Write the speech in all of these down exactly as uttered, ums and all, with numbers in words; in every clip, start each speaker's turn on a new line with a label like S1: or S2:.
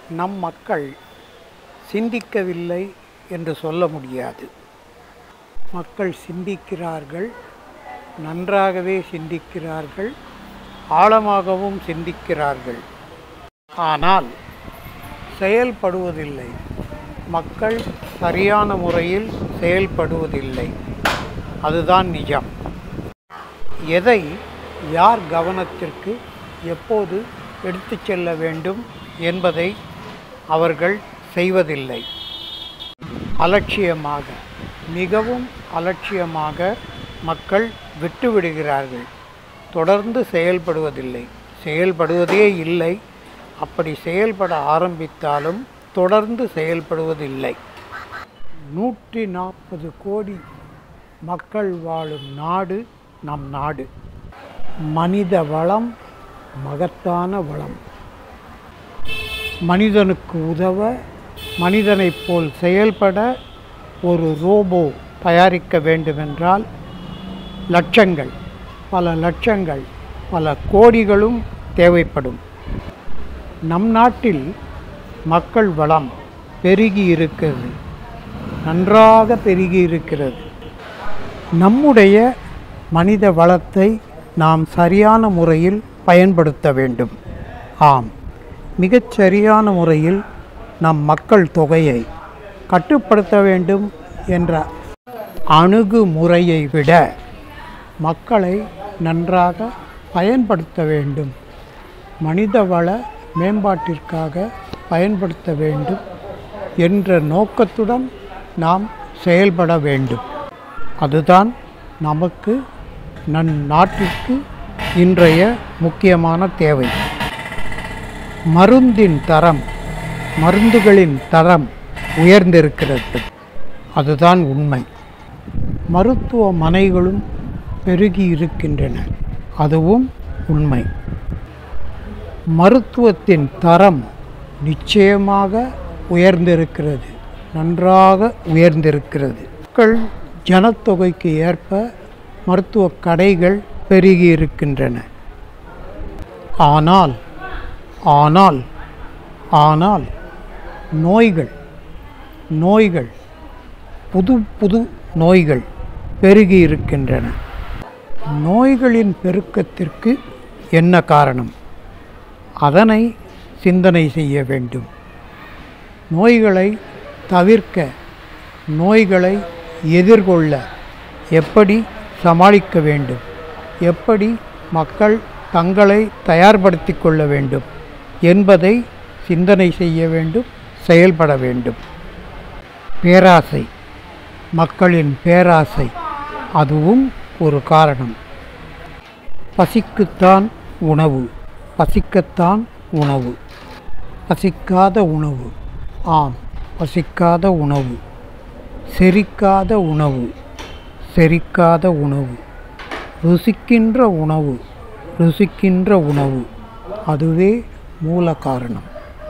S1: நம் மக்கள் சிந்திக்கவில்லை என்று சொல்ல முடியாது. மக்கள் சிந்திக்கிறார்கள், நன்றாகவே சிந்திக்கிறார்கள், ஆழமாகவும் சிந்திக்கிறார்கள். ஆனால் செயல்படுவதில்லை. மக்கள் சரியான முறையில் செயல்படுவதில்லை. அதுதான் நிஜம். எதை யார் கவனத்திற்கு எப்போது எடுத்து செல்ல வேண்டும் என்பதை அவர்கள் செய்வதில்லை. அலட்சியமாக, மிகவும் அலட்சியமாக மக்கள் விட்டுவிடுகிறார்கள். தொடர்ந்து செயல்படுவதில்லை. செயல்படுவதே இல்லை. அப்படி செயல்பட ஆரம்பித்தாலும் தொடர்ந்து செயல்படுவதில்லை. நூற்றி நாற்பது கோடி மக்கள் வாழும் நாடு நம் நாடு. மனித வளம் மகத்தான வளம். மனிதனுக்கு உதவ, மனிதனைப் போல் செயல்பட ஒரு ரோபோ தயாரிக்க வேண்டுமென்றால் லட்சங்கள், பல லட்சங்கள், பல கோடிகளும் தேவைப்படும். நம் நாட்டில் மக்கள் வளம் பெருகி இருக்கிறது, நன்றாக பெருகி இருக்கிறது. நம்முடைய மனித வளத்தை நாம் சரியான முறையில் பயன்படுத்த வேண்டும். ஆம், மிகச்சரியான முறையில் நம் மக்கள் தொகையை கட்டுப்படுத்த வேண்டும் என்ற அணுகுமுறையை விட மக்களை நன்றாக பயன்படுத்த வேண்டும், மனிதவள மேம்பாட்டிற்காக பயன்படுத்த வேண்டும் என்ற நோக்கத்துடன் நாம் செயல்பட வேண்டும். அதுதான் நமக்கு, நம் நாட்டிற்கு இன்றைய முக்கியமான தேவை. மருந்தின் தரம், மருந்துகளின் தரம் உயர்ந்திருக்கிறது. அதுதான் உண்மை. மருத்துவமனைகளும் பெருகி இருக்கின்றன. அதுவும் உண்மை. மருத்துவத்தின் தரம் நிச்சயமாக உயர்ந்திருக்கிறது, நன்றாக உயர்ந்திருக்கிறது. மக்கள் ஜனத்தொகைக்கு ஏற்ப மருத்துவ கடைகள் பெருகி இருக்கின்றன. ஆனால் ஆனால் ஆனால் நோய்கள் நோய்கள் புது புது நோய்கள் பெருகி இருக்கின்றன. நோய்களின் பெருக்கத்திற்கு என்ன காரணம்? அதனை சிந்தனை செய்ய வேண்டும். நோய்களை தவிர்க்க, நோய்களை எதிர்கொள்ள எப்படி சமாளிக்க வேண்டும், எப்படி மக்கள் தங்களை தயார்படுத்தி கொள்ள வேண்டும் என்பதை சிந்தனை செய்ய வேண்டும், செயல்பட வேண்டும். பேராசை, மக்களின் பேராசை, அதுவும் ஒரு காரணம். பசிக்குத்தான் உணவு, பசிக்கத்தான் உணவு, பசிக்காத உணவு, ஆம் பசிக்காத உணவு, செரிக்காத உணவு, செரிக்காத உணவு, ருசிக்கின்ற உணவு, ருசிக்கின்ற உணவு, அதுவே மூல காரணம்.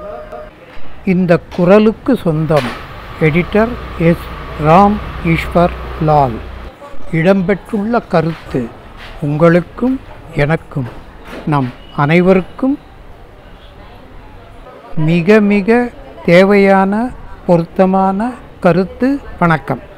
S1: இந்த குரலுக்கு சொந்தம் எடிட்டர் எஸ் ராம் ஈஸ்வர் லால். இடம்பெற்றுள்ள கருத்து உங்களுக்கும் எனக்கும் நம் அனைவருக்கும் மிக மிக தேவையான பொருத்தமான கருத்து. வணக்கம்.